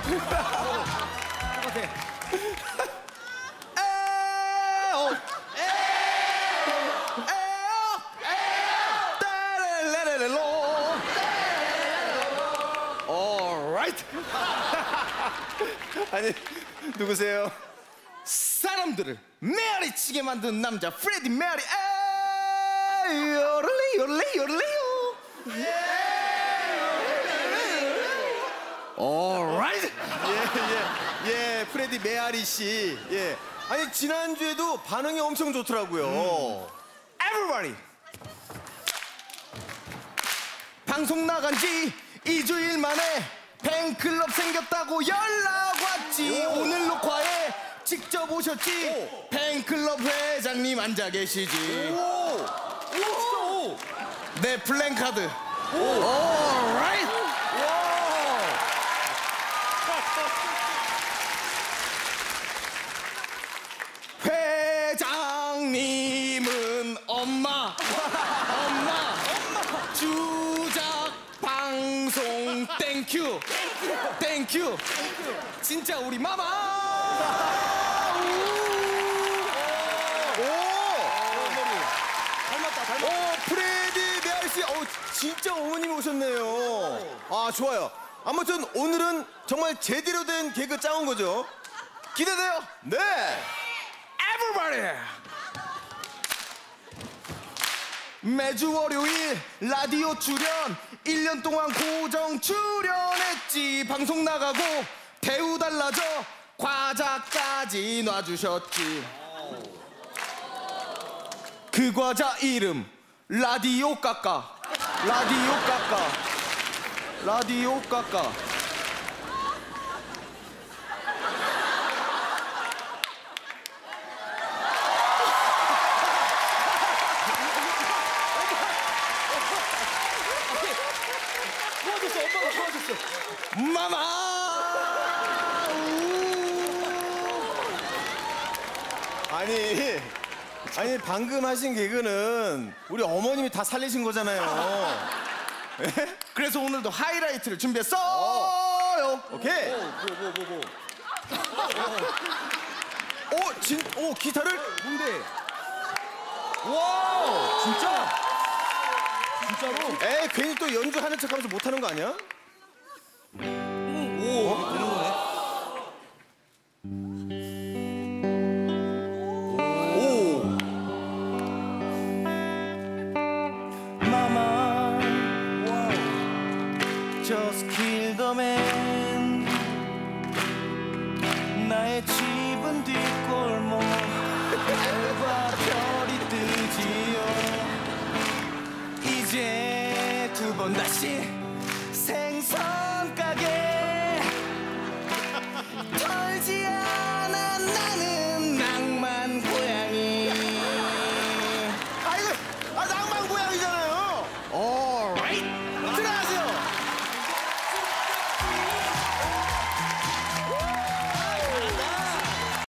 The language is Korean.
똑같아. 아니, 누구세요? 사람들을 메아리치게 만든 남자 프레디 메아리. 요럴리 요럴리 요럴리요. alright. 예, 프레디 메아리 씨. 예. 아니, 지난주에도 반응이 엄청 좋더라고요. Everybody. 방송 나간 지 2주일 만에 팬클럽 생겼다고 연락 왔지. 오늘 녹화에 직접 오셨지. 팬클럽 회장님 앉아 계시지. 오! 내 플랜카드. alright. 회장님은 엄마 주작 방송 땡큐 진짜 우리 마마. 닮았다. 프레디 메아리 씨. 진짜 어머님이 오셨네요. 아, 좋아요. 아무튼 오늘은 정말 제대로 된 개그 짜온 거죠? 기대돼요? 네. Everybody. 매주 월요일 라디오 출연 1년 동안 고정 출연했지. 방송 나가고 대우 달라져 과자까지 놔주셨지. 그 과자 이름 라디오 까까. 엄마가 도와줬어. 마마. 아니 방금 하신 개그는 우리 어머님이 다 살리신 거잖아요. 그래서 오늘도 하이라이트를 준비했어요. 오케이. 기타를? 뭔데? 와우. 진짜로? 에이, 괜히 또 연주하는 척하면서 못하는 거 아니야? 되는 거네. Mama, just kill the man. 나의 집은 뒷골목. 달과 별이 뜨지요. 이제 두 번 다시